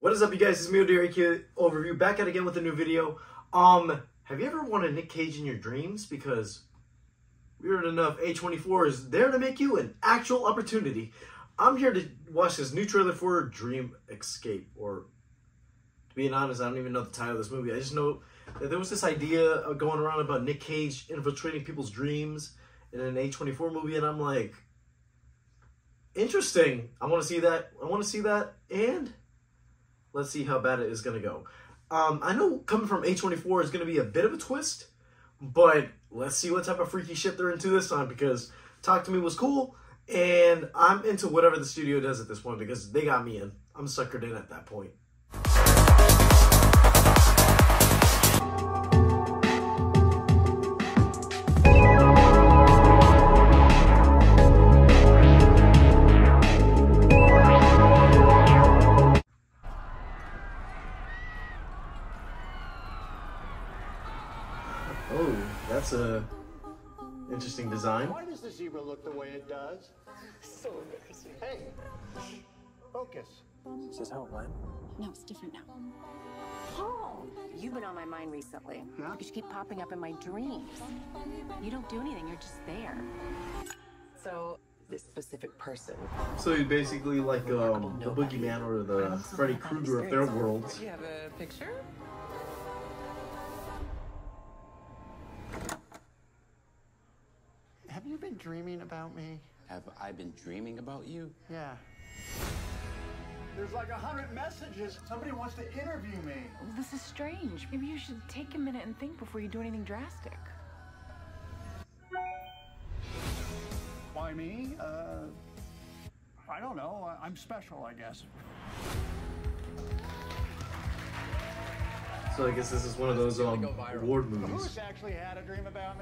What is up, you guys? It's me, Odir, overview, back at again with a new video. Have you ever wanted Nick Cage in your dreams? Because weird enough, A24 is there to make you an actual opportunity. I'm here to watch this new trailer for Dream Escape, or to be honest, I don't even know the title of this movie. I just know that there was this idea going around about Nick Cage infiltrating people's dreams in an A24 movie, and I'm like, interesting. I want to see that, and let's see how bad it is going to go. I know coming from A24 is going to be a bit of a twist, but let's see what type of freaky shit they're into this time, because Talk to Me was cool, and I'm into whatever the studio does at this point, because they got me in. I'm suckered in at that point. Oh, that's a interesting design. Why does the zebra look the way it does? So embarrassing. Hey, focus. Is this how it went? No, it's different now. Oh, you've been on my mind recently. Yeah? Because you keep popping up in my dreams. You don't do anything, you're just there. So, this specific person. So he's basically like the boogeyman or the Freddy Krueger of their world. Do you have a picture? Have you been dreaming about me? Have I been dreaming about you? Yeah. There's like 100 messages. Somebody wants to interview me. This is strange. Maybe you should take a minute and think before you do anything drastic. Why me? I don't know. I'm special, I guess. So I guess this is one of those award movies. Who's actually had a dream about me?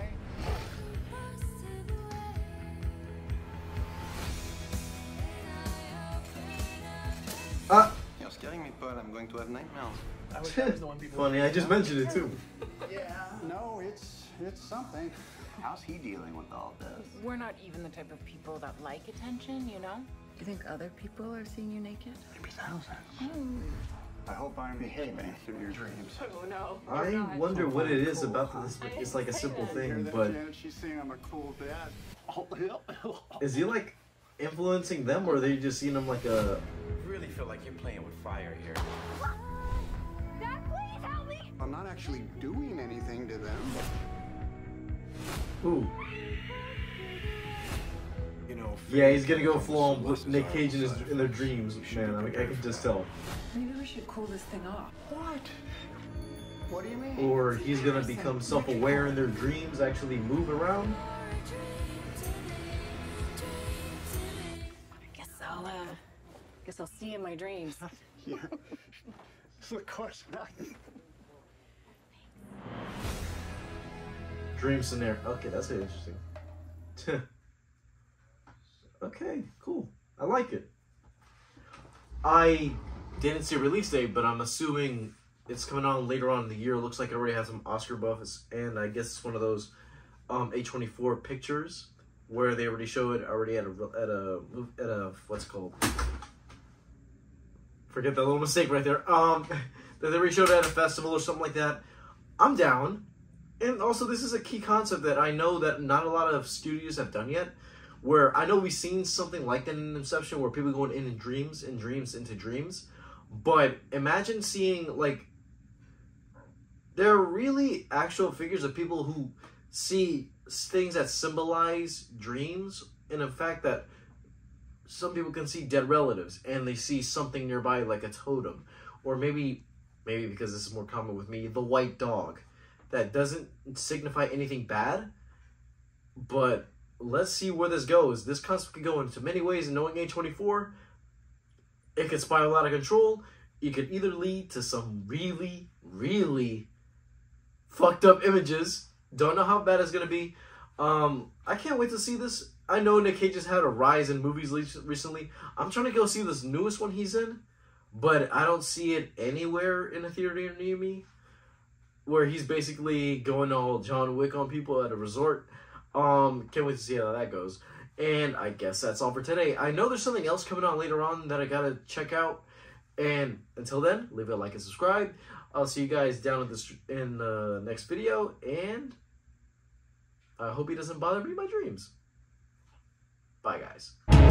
You're scaring me, but I'm going to have nightmares. I wish I was the one people. Funny, I just mentioned it too. Yeah, no, it's something. How's he dealing with all this? We're not even the type of people that like attention, you know? You think other people are seeing you naked? Maybe thousands. I hope I'm behaving through your dreams. Oh no. I wonder what it is about this. It's like a simple thing, but She's saying I'm a cool dad. is he like influencing them, or are they just seeing him like a? I really feel like you're playing with fire here. Dad, please help me! I'm not actually doing anything to them. Ooh. You know. Yeah, he's gonna go full on with Nick Cage in their dreams, man. I can just tell. Maybe we should cool this thing off. What? What do you mean? Or he's gonna become self-aware in their dreams, actually move around. Guess I'll see you in my dreams. Yeah. Of course not. Dream scenario. Okay, that's interesting. Okay, cool. I like it. I didn't see a release date, but I'm assuming it's coming on later on in the year. It looks like it already has some Oscar buffs, and I guess it's one of those A24 pictures where they already show it already at a what's it called? Forget that little mistake right there. That they already showed it at a festival or something like that. I'm down. And also, this is a key concept that I know that not a lot of studios have done yet. Where I know we've seen something like that in Inception, where people going in dreams into dreams. But imagine seeing, like, there are really actual figures of people who see things that symbolize dreams. And in fact, that some people can see dead relatives and they see something nearby, like a totem. Or maybe because this is more common with me, the white dog. That doesn't signify anything bad, but let's see where this goes. This concept could go into many ways, and knowing A24, it could spiral out of control. It could either lead to some really, really fucked up images. Don't know how bad it's going to be. I can't wait to see this. I know Nick Cage has had a rise in movies recently. I'm trying to go see this newest one he's in, but I don't see it anywhere in a theater near me, where he's basically going all John Wick on people at a resort. Can't wait to see how that goes. And I guess that's all for today. I know there's something else coming on later on that I gotta check out. And until then, leave a like and subscribe. I'll see you guys down in the next video, and I hope he doesn't bother me in my dreams. Bye, guys.